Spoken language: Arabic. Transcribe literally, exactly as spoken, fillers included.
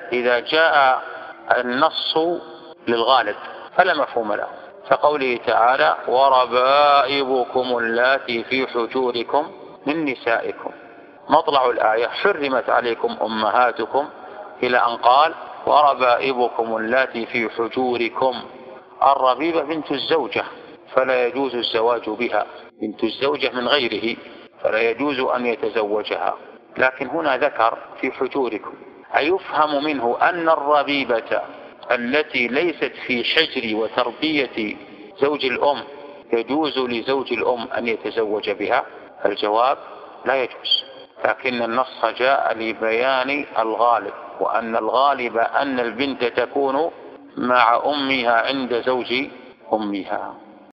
إذا جاء النص للغالب فلا مفهوم له، كقوله تعالى وربائبكم اللاتي في حجوركم من نسائكم، مطلع الآية حرمت عليكم أمهاتكم إلى أن قال وربائبكم اللاتي في حجوركم. الربيبة بنت الزوجة فلا يجوز الزواج بها، بنت الزوجة من غيره فلا يجوز أن يتزوجها، لكن هنا ذكر في حجوركم، أيفهم منه أن الربيبة التي ليست في حجر وتربية زوج الأم يجوز لزوج الأم أن يتزوج بها؟ الجواب لا يجوز، لكن النص جاء لبيان الغالب، وأن الغالب أن البنت تكون مع أمها عند زوج أمها.